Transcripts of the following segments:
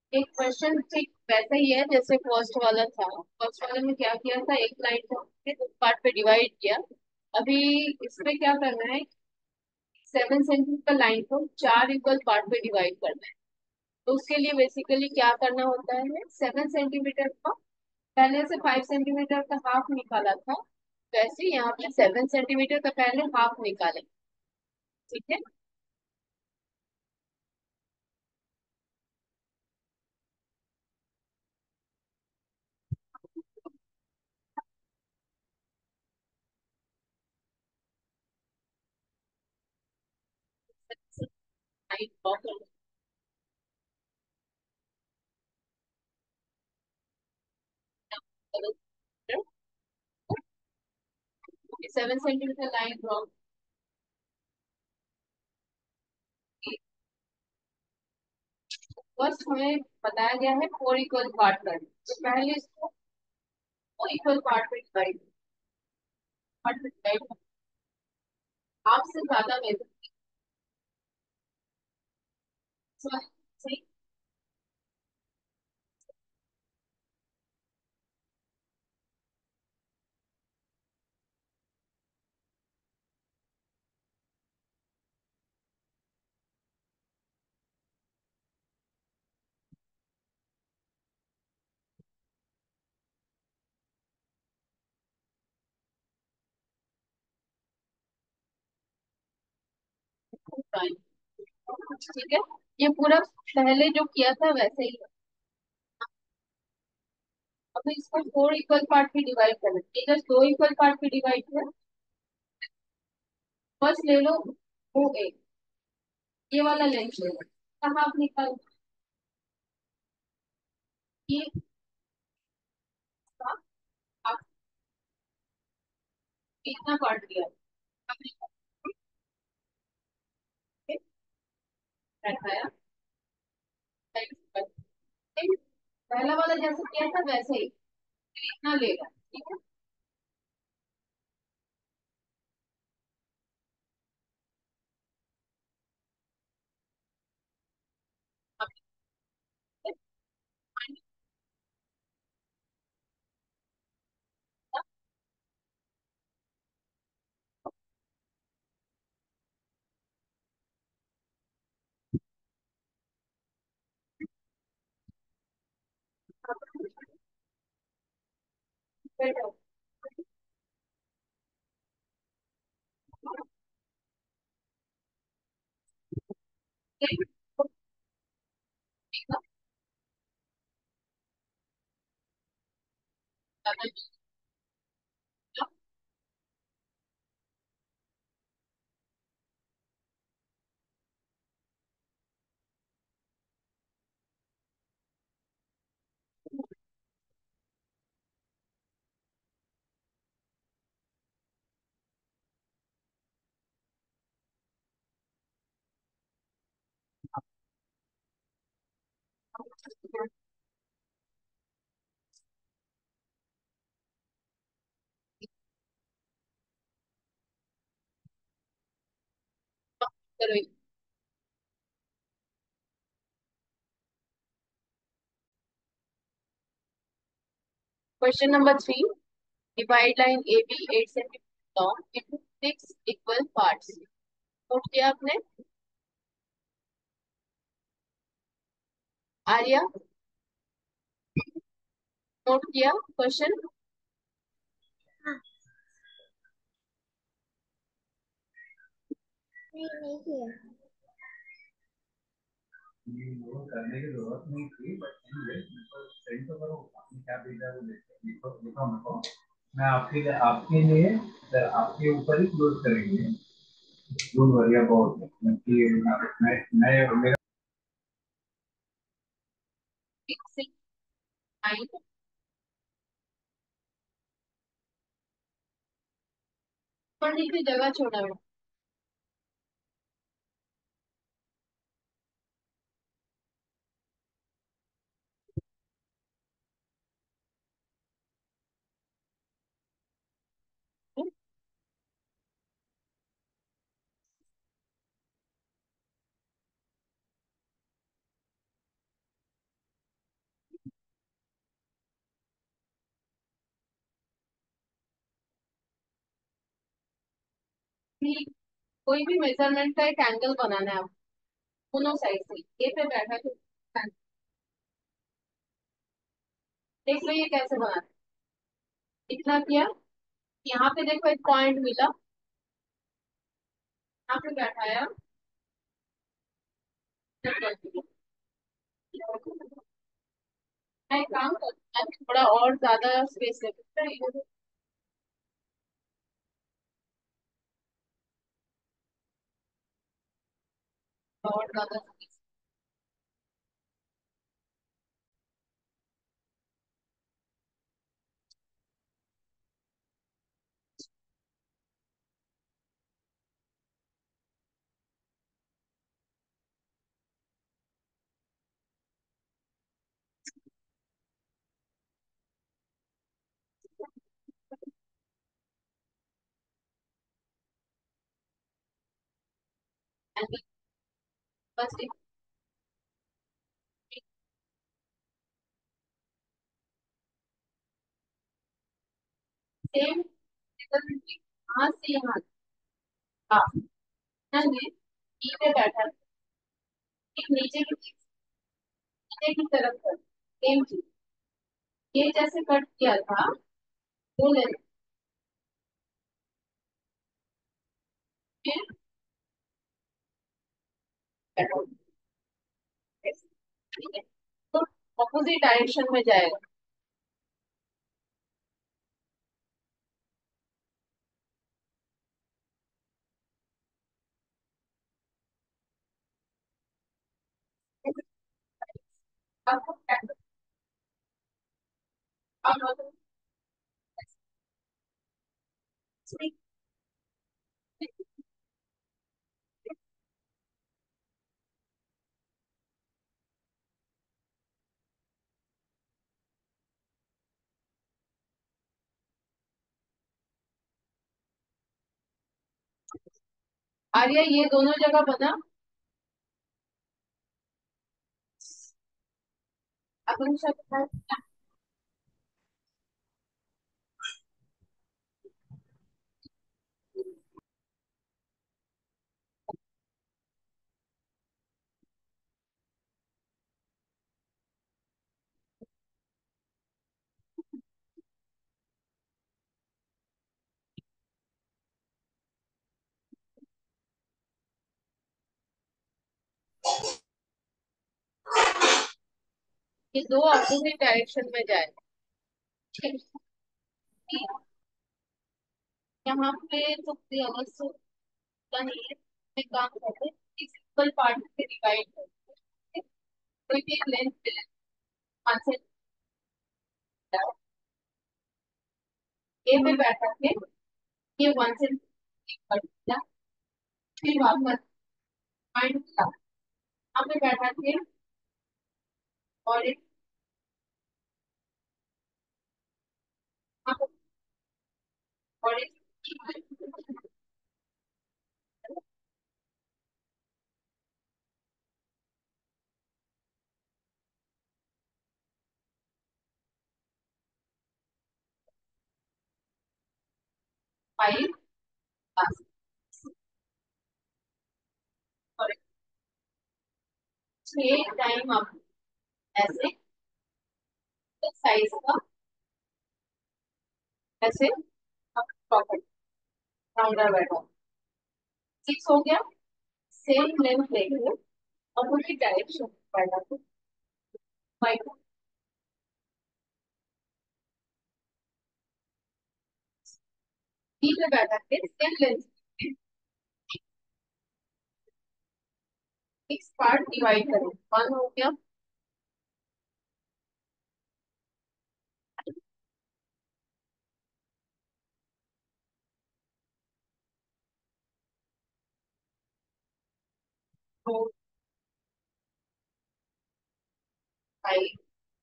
एक क्वेश्चन ठीक वैसा ही है जैसे फर्स्ट वाला था। फर्स्ट वाले में क्या किया था, एक लाइन को हमने दो पार्ट पे डिवाइड किया। अभी इसमें क्या करना है, 7 सेंटीमीटर लाइन को 4 इक्वल पार्ट पे डिवाइड करना है। तो उसके लिए बेसिकली क्या करना होता है, 7 सेंटीमीटर का पहले से 5 सेंटीमीटर का हाफ निकाला था, वैसे यहाँ पे 7 सेंटीमीटर का पहले हाफ निकालें। ठीक है। लाइन ड्रॉ कर 7 सेंटीमीटर लाइन ड्रॉ की। फर्स्ट हमें बताया गया है 4 इक्वल पार्ट करना, तो पहले इसको 4 इक्वल पार्ट में डिवाइड, हाफ से ज्यादा में सही। ठीक है, ये पूरा पहले जो किया था वैसे ही है। अब इसको 4 इक्वल पार्ट में डिवाइड करना है, जस्ट 2 इक्वल पार्ट में डिवाइड किया। फर्स्ट ले लो वो एक, ये वाला लेंथ ले लो, कहाँ आप निकाल, ये था, आप कितना पार्ट दिया, आपने बैठाया। पहला वाला जैसे किया था वैसे ही इतना लेगा। ठीक है। अब question number 3, divide line A B 8 centimetre long into 6 equal parts. Note किया आपने, आर्या? नोट किया क्वेश्चन? हाँ। नहीं नहीं किया। ये वो करने की जरूरत नहीं थी, बट एनीवे मेरे को सेंड तो करो, आपने क्या भेजा है वो लिखो लिखो मेरे को। मैं आपके लिए आपके ऊपर ही क्लोज करेंगे। डोंट वरी अबाउट मैं मेरा सिक्स नाइन, पढ़ने की जगह छोड़ा है। भी कोई भी मेजरमेंट का एक एंगल बनाना है आपको, दोनों साइड से। ए पे बैठा तो देख लो ये कैसे बनाना है। इतना किया, यहाँ पे देखो एक पॉइंट मिला, यहाँ पे बैठाया, मैं एक काम करता हूँ, थोड़ा और ज्यादा स्पेस ले सकते हैं, और ज्यादा स्पेस। बस सेम, यहाँ से यहाँ, हाँ, मैंने ई पे बैठा, एक नीचे की तरफ कर, सेम चीज, ये जैसे कट किया था वो लेना है, बैठो, ठीक है, तो ऑपोजिट डायरेक्शन में जाएगा। आपको क्या करना है? आप आर्या ये दोनों जगह बना, अपन सब ये दो ऑपोजिट डायरेक्शन में जाए, ठीक है। यहाँ पे तो कोई अलग से होता नहीं है, एक काम करते हैं, एक सिंपल पार्ट से डिवाइड करते हैं, कोई भी एक लेंथ पे पाँच से ए पे बैठा के ये वन से कट किया, फिर वापस पॉइंट किया, यहाँ पे बैठा के और एक यहाँ पे और एक 5 और 6 टाइम आप ऐसे साइज का ऐसे आप प्रॉपर राउंडर बैठा, 6 हो गया, सेम लेंथ लेंगे और पूरी डायरेक्शन बैठा तो 5 बी पे बैठा के same length six part divide करें, 1 हो गया, तो 5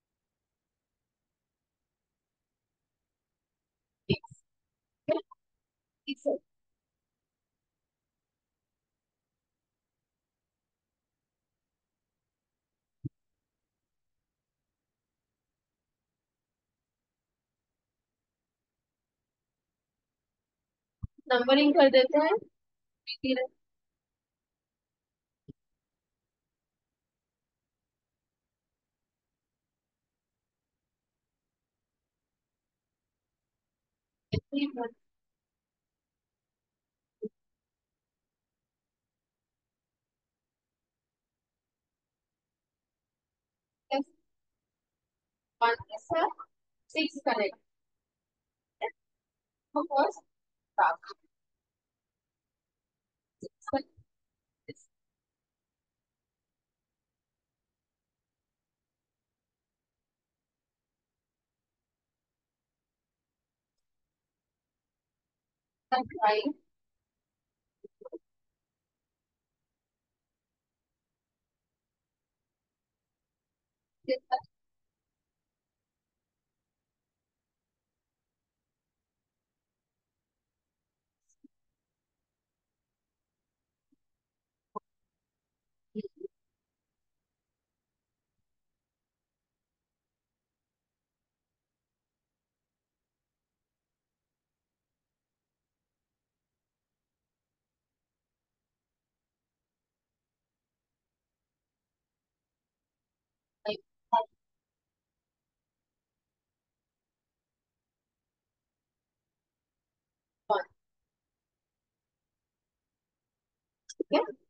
6 नंबरिंग कर देते हैं, पीती रहे। ऐसे ही बहुत वन के साथ six correct. First five one.